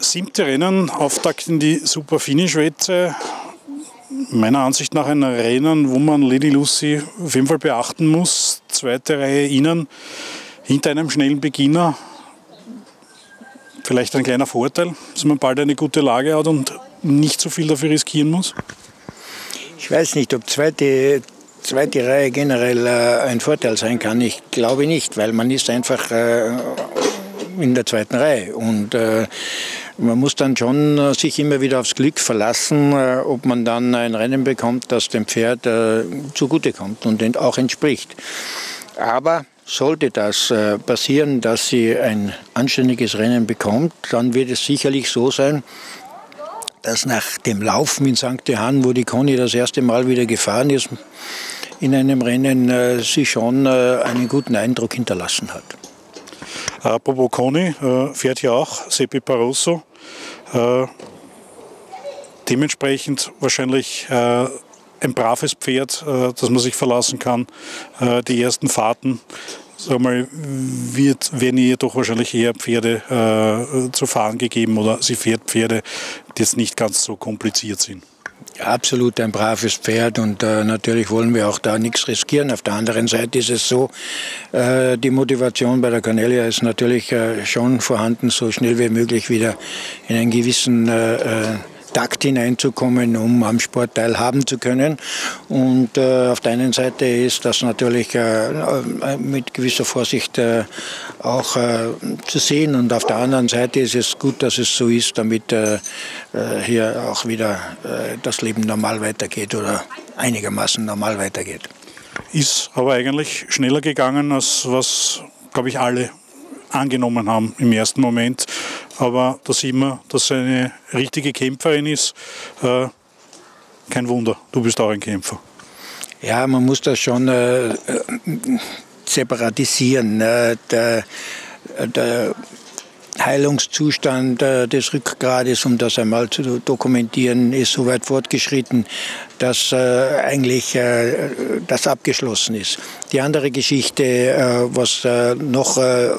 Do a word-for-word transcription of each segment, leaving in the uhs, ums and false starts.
Siebte Rennen, Auftakt in die Super Finish-Wette. Meiner Ansicht nach ein Rennen, wo man Lady Lucy auf jeden Fall beachten muss. Zweite Reihe innen, hinter einem schnellen Beginner. Vielleicht ein kleiner Vorteil, dass man bald eine gute Lage hat und nicht so viel dafür riskieren muss. Ich weiß nicht, ob zweite, zweite Reihe generell äh, ein Vorteil sein kann. Ich glaube nicht, weil man ist einfach äh, in der zweiten Reihe. Und äh, man muss dann schon äh, sich immer wieder aufs Glück verlassen, äh, ob man dann ein Rennen bekommt, das dem Pferd äh, zugutekommt und auch entspricht. Aber sollte das äh, passieren, dass sie ein anständiges Rennen bekommt, dann wird es sicherlich so sein, dass nach dem Laufen in Sankt Johann, wo die Conny das erste Mal wieder gefahren ist, in einem Rennen äh, sie schon äh, einen guten Eindruck hinterlassen hat. Apropos Conny, äh, fährt ja auch Seppi Barroso. Äh, dementsprechend wahrscheinlich äh, ein braves Pferd, äh, das man sich verlassen kann. Äh, die ersten Fahrten, sag mal, wird, werden ihr doch wahrscheinlich eher Pferde äh, zu fahren gegeben oder sie fährt Pferde, die jetzt nicht ganz so kompliziert sind. Absolut ein braves Pferd und äh, natürlich wollen wir auch da nichts riskieren. Auf der anderen Seite ist es so, äh, die Motivation bei der Cornelia ist natürlich äh, schon vorhanden, so schnell wie möglich wieder in einen gewissen äh, äh, Takt hineinzukommen, um am Sport teilhaben zu können. Und äh, auf der einen Seite ist das natürlich äh, mit gewisser Vorsicht äh, auch äh, zu sehen und auf der anderen Seite ist es gut, dass es so ist, damit äh, hier auch wieder äh, das Leben normal weitergeht oder einigermaßen normal weitergeht. Ist aber eigentlich schneller gegangen, als was, glaube ich, alle angenommen haben im ersten Moment. Aber da sieht man, dass sie eine richtige Kämpferin ist. Äh, kein Wunder, du bist auch ein Kämpfer. Ja, man muss das schon äh, separatisieren. Äh, der, der Heilungszustand äh, des Rückgrades, um das einmal zu dokumentieren, ist so weit fortgeschritten, dass äh, eigentlich äh, das abgeschlossen ist. Die andere Geschichte, äh, was äh, noch äh,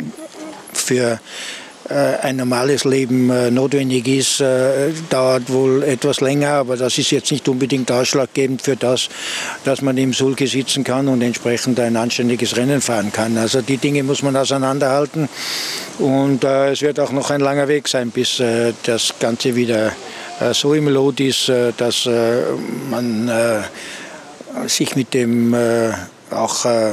für ein normales Leben äh, notwendig ist, äh, dauert wohl etwas länger, aber das ist jetzt nicht unbedingt ausschlaggebend für das, dass man im Sulke sitzen kann und entsprechend ein anständiges Rennen fahren kann. Also die Dinge muss man auseinanderhalten und äh, es wird auch noch ein langer Weg sein, bis äh, das Ganze wieder äh, so im Lot ist, äh, dass äh, man äh, sich mit dem äh, auch äh,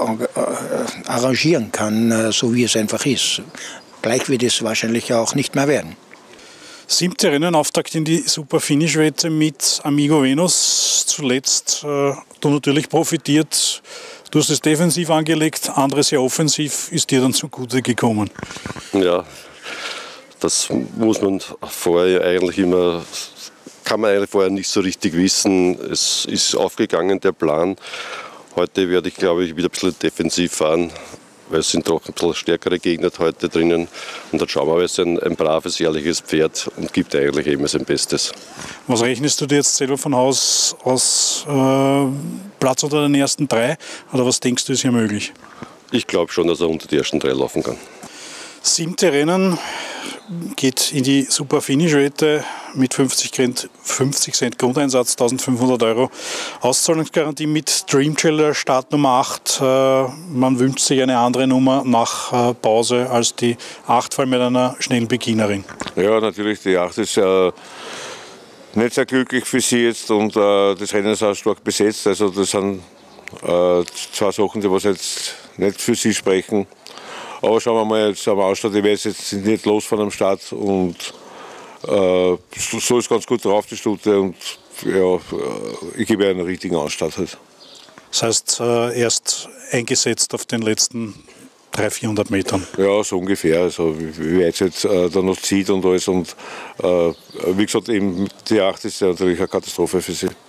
arrangieren kann, äh, so wie es einfach ist. Gleich wird es wahrscheinlich auch nicht mehr werden. Siebte Rennenauftakt in die Super Finish-Wette mit Amigo Venus. Zuletzt äh, du natürlich profitiert. Du hast es defensiv angelegt, andere sehr offensiv. Ist dir dann zugute gekommen? Ja, das muss man vorher eigentlich immer, kann man eigentlich vorher nicht so richtig wissen. Es ist aufgegangen, der Plan. Heute werde ich, glaube ich, wieder ein bisschen defensiv fahren, weil es sind doch ein bisschen stärkere Gegner heute drinnen. Und dann schauen wir, es ist ein, ein braves, ehrliches Pferd und gibt eigentlich eben sein Bestes. Was rechnest du dir jetzt selber von Haus aus äh, Platz unter den ersten drei? Oder was denkst du, ist hier möglich? Ich glaube schon, dass er unter die ersten drei laufen kann. Siebte Rennen geht in die Super Finish-Wette mit fünfzig Cent Grundeinsatz, eintausendfünfhundert Euro Auszahlungsgarantie mit Dreamchiller Startnummer acht. Äh, man wünscht sich eine andere Nummer nach äh, Pause als die acht, vor allem mit einer schnellen Beginnerin. Ja, natürlich, die acht ist äh, nicht sehr glücklich für sie jetzt und äh, das Rennen ist auch stark besetzt. Also das sind äh, zwei Sachen, die was jetzt nicht für sie sprechen. Aber schauen wir mal jetzt am Ausstart, ich weiß jetzt nicht los von dem Start und äh, so ist ganz gut drauf die Stute und ja, ich gebe einen richtigen Ausstart halt. Das heißt, äh, erst eingesetzt auf den letzten dreihundert, vierhundert Metern? Ja, so ungefähr, also wie weit es jetzt äh, da noch zieht und alles und äh, wie gesagt, eben die acht ist ja natürlich eine Katastrophe für sie.